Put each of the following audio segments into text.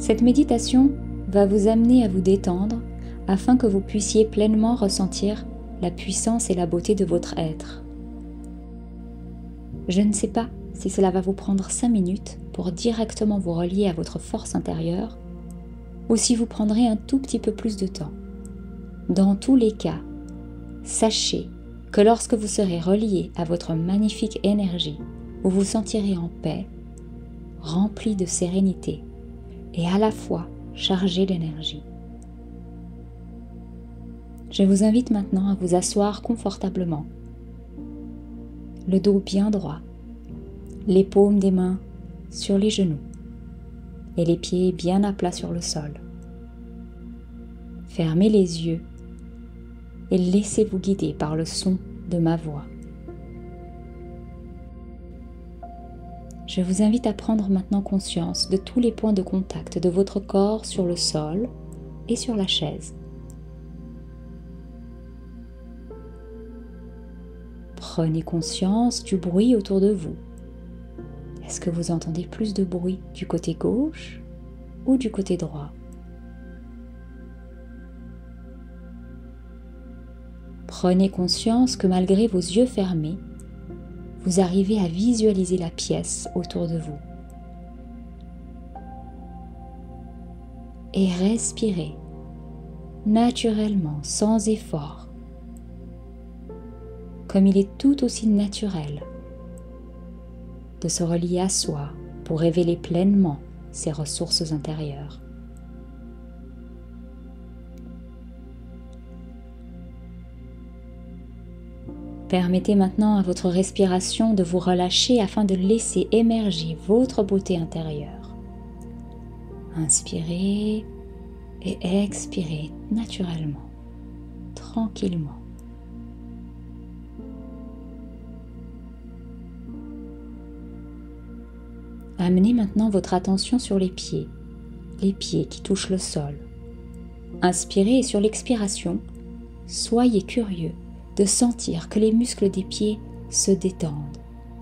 Cette méditation va vous amener à vous détendre afin que vous puissiez pleinement ressentir la puissance et la beauté de votre être. Je ne sais pas si cela va vous prendre 5 minutes pour directement vous relier à votre force intérieure ou si vous prendrez un tout petit peu plus de temps. Dans tous les cas, sachez que lorsque vous serez relié à votre magnifique énergie, vous vous sentirez en paix, rempli de sérénité et à la fois chargé d'énergie. Je vous invite maintenant à vous asseoir confortablement, le dos bien droit, les paumes des mains sur les genoux et les pieds bien à plat sur le sol. Fermez les yeux et laissez-vous guider par le son de ma voix. Je vous invite à prendre maintenant conscience de tous les points de contact de votre corps sur le sol et sur la chaise. Prenez conscience du bruit autour de vous. Est-ce que vous entendez plus de bruit du côté gauche ou du côté droit? Prenez conscience que malgré vos yeux fermés, vous arrivez à visualiser la pièce autour de vous. Et respirez naturellement, sans effort, comme il est tout aussi naturel de se relier à soi pour révéler pleinement ses ressources intérieures. Permettez maintenant à votre respiration de vous relâcher afin de laisser émerger votre beauté intérieure. Inspirez et expirez naturellement, tranquillement. Amenez maintenant votre attention sur les pieds qui touchent le sol. Inspirez et sur l'expiration, soyez curieux de sentir que les muscles des pieds se détendent.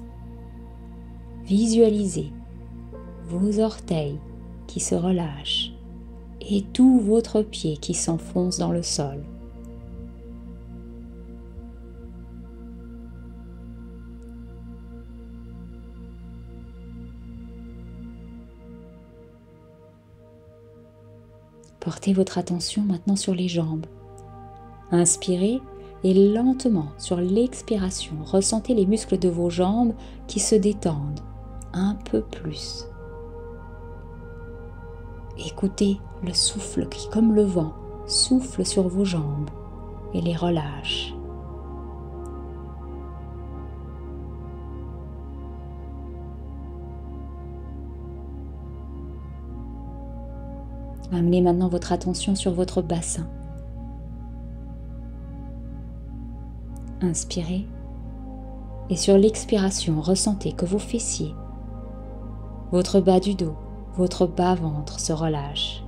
Visualisez vos orteils qui se relâchent et tout votre pied qui s'enfonce dans le sol. Portez votre attention maintenant sur les jambes. Inspirez et lentement, sur l'expiration, ressentez les muscles de vos jambes qui se détendent un peu plus. Écoutez le souffle qui, comme le vent, souffle sur vos jambes et les relâche. Amenez maintenant votre attention sur votre bassin. Inspirez et sur l'expiration, ressentez que vos fessiers, votre bas du dos, votre bas-ventre se relâchent.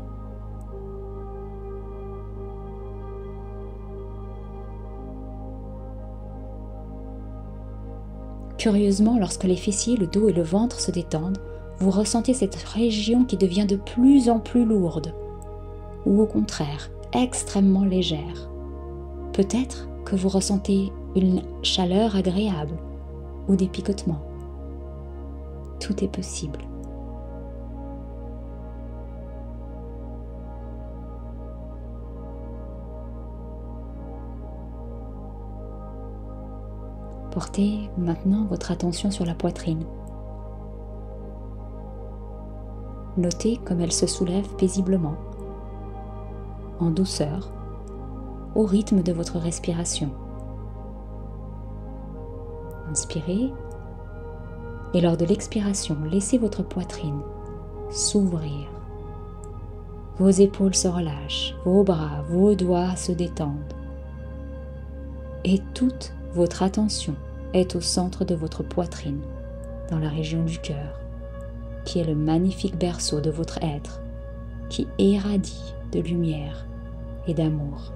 Curieusement, lorsque les fessiers, le dos et le ventre se détendent, vous ressentez cette région qui devient de plus en plus lourde, ou au contraire, extrêmement légère. Peut-être que vous ressentez une chaleur agréable ou des picotements. Tout est possible. Portez maintenant votre attention sur la poitrine. Notez comme elle se soulève paisiblement, en douceur, au rythme de votre respiration. Inspirez et lors de l'expiration, laissez votre poitrine s'ouvrir. Vos épaules se relâchent, vos bras, vos doigts se détendent. Et toute votre attention est au centre de votre poitrine, dans la région du cœur, qui est le magnifique berceau de votre être, qui irradie de lumière et d'amour.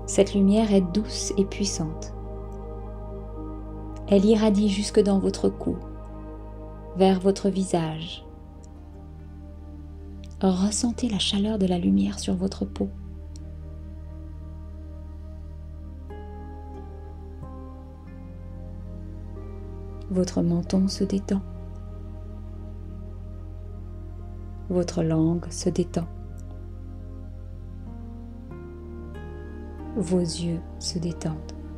Cette lumière est douce et puissante. Elle irradie jusque dans votre cou, vers votre visage. Ressentez la chaleur de la lumière sur votre peau. Votre menton se détend. Votre langue se détend. Vos yeux se détendent.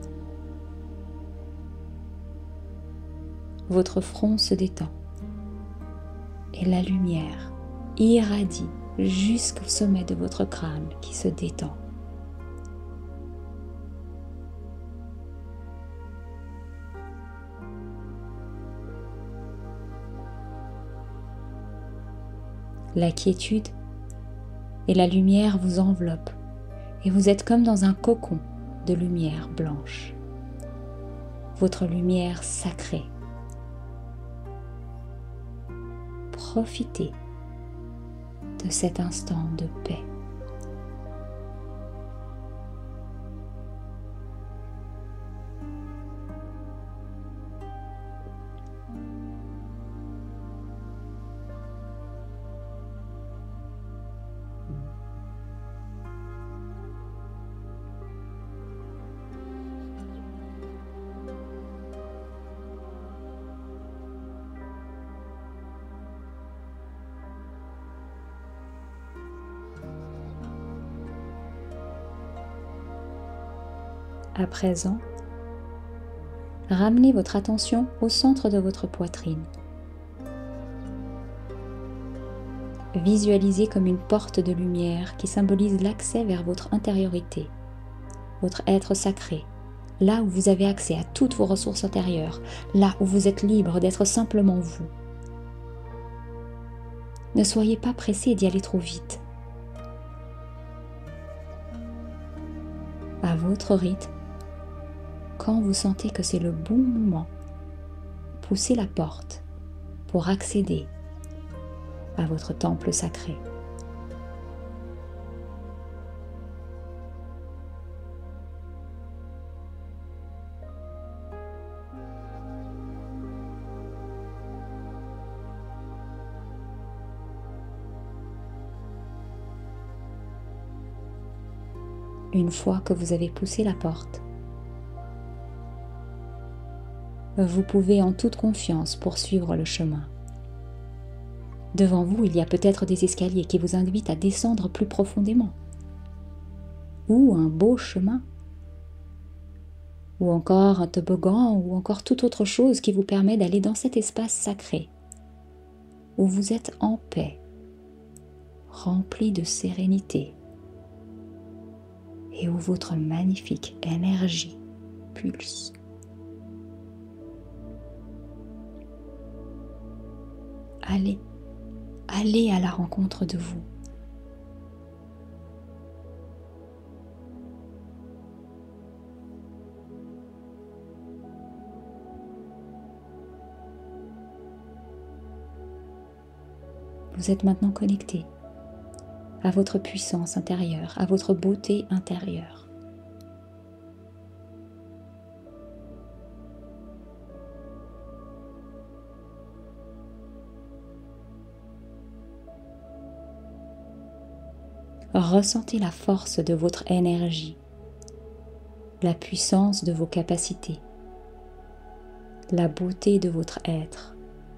Votre front se détend. Et la lumière irradie jusqu'au sommet de votre crâne qui se détend. La quiétude et la lumière vous enveloppent et vous êtes comme dans un cocon de lumière blanche. Votre lumière sacrée. Profitez de cet instant de paix. À présent, ramenez votre attention au centre de votre poitrine. Visualisez comme une porte de lumière qui symbolise l'accès vers votre intériorité, votre être sacré, là où vous avez accès à toutes vos ressources intérieures, là où vous êtes libre d'être simplement vous. Ne soyez pas pressé d'y aller trop vite. À votre rythme, quand vous sentez que c'est le bon moment, poussez la porte pour accéder à votre temple sacré. Une fois que vous avez poussé la porte, vous pouvez en toute confiance poursuivre le chemin. Devant vous, il y a peut-être des escaliers qui vous invitent à descendre plus profondément, ou un beau chemin, ou encore un toboggan, ou encore toute autre chose qui vous permet d'aller dans cet espace sacré, où vous êtes en paix, rempli de sérénité, et où votre magnifique énergie pulse. Allez à la rencontre de vous. Vous êtes maintenant connecté à votre puissance intérieure, à votre beauté intérieure. Ressentez la force de votre énergie, la puissance de vos capacités, la beauté de votre être.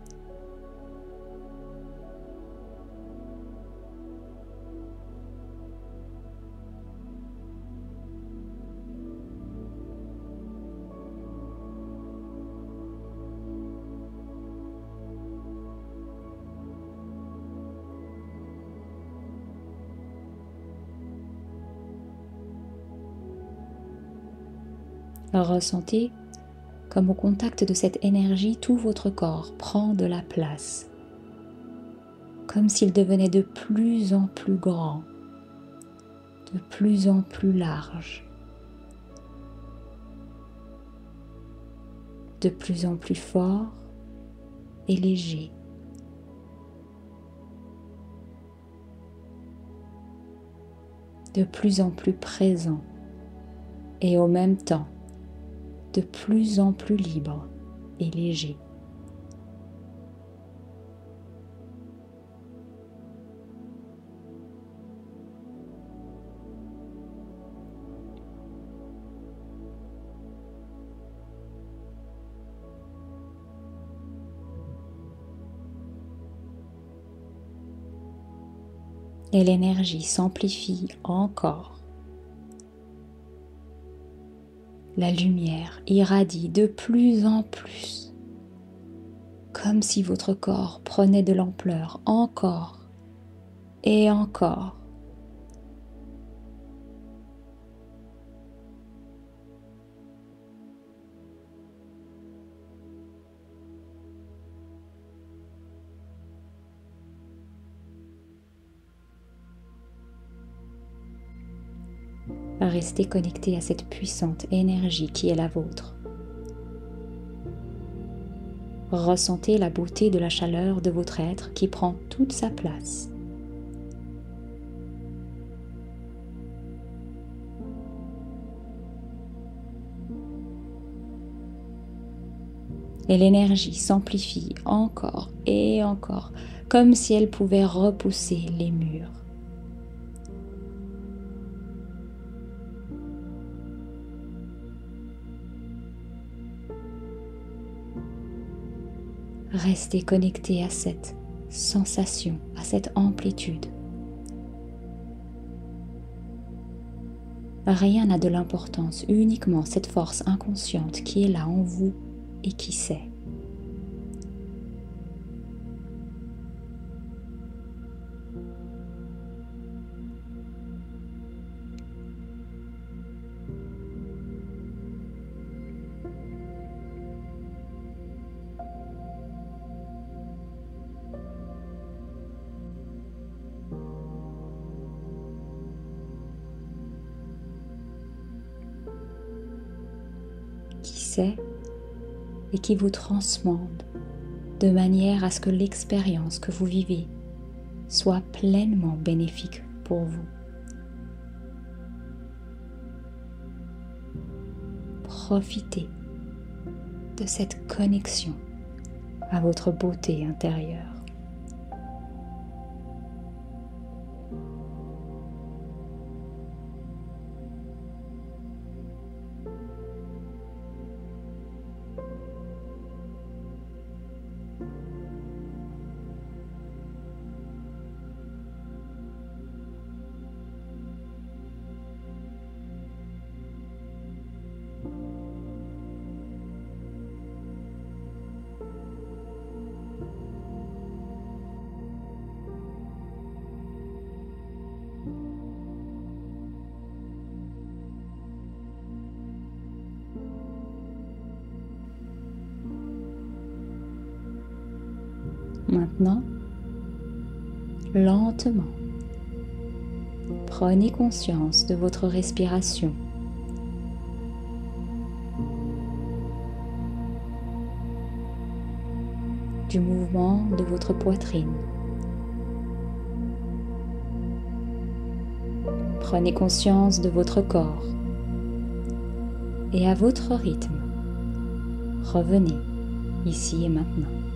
Ressentez comme au contact de cette énergie, tout votre corps prend de la place, comme s'il devenait de plus en plus grand, de plus en plus large, de plus en plus fort et léger. De plus en plus présent et au même temps de plus en plus libre et léger. Et l'énergie s'amplifie encore. La lumière irradie de plus en plus, comme si votre corps prenait de l'ampleur encore et encore. Restez connecté à cette puissante énergie qui est la vôtre. Ressentez la beauté de la chaleur de votre être qui prend toute sa place. Et l'énergie s'amplifie encore et encore, comme si elle pouvait repousser les murs. Restez connecté à cette sensation, à cette amplitude. Rien n'a de l'importance, uniquement cette force inconsciente qui est là en vous et qui sait. Qui sait et qui vous transcende de manière à ce que l'expérience que vous vivez soit pleinement bénéfique pour vous. Profitez de cette connexion à votre beauté intérieure. Maintenant, lentement, prenez conscience de votre respiration. Du mouvement de votre poitrine. Prenez conscience de votre corps et à votre rythme, revenez ici et maintenant.